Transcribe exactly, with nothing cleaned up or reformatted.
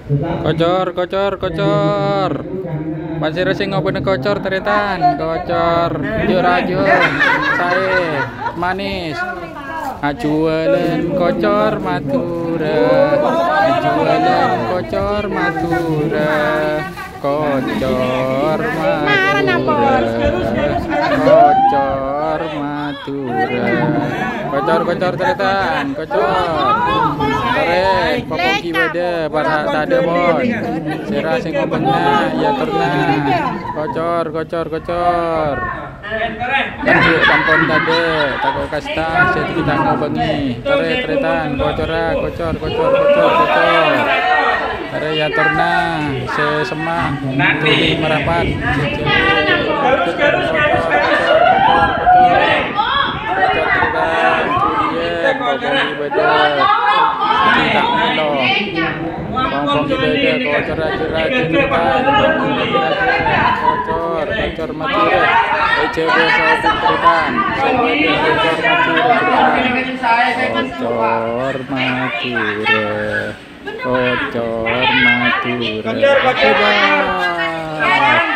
Kocor, kocor, kocor. Masih racing ngobrol kocor teretan, kocor, jur ajur, sae, manis. Ajualan kocor Madura, ajualan kocor Madura, kocor Madura, kocor Madura, kocor kocor teretan, kocor, terek, papoki beda, pada tak ada bon, serah sing ngomongnya, ya terna, kocor kocor kocor. Lanjut sampun tadi, takut kasta, saya kita ngobengi, tere teretan, kocora, kocor, kocor, kocor, kocor, tere ya terna, se semak, tuli merapat, kocor, kocor, kocor, teretan, tulian, ngobengi beda, kita melo, ngomong beda, kocor aja, teretan, kocor, kocor Madura. Coba soal teretan, sebagai kocor Madura, kocor Madura, kocor Madura, kocor Madura.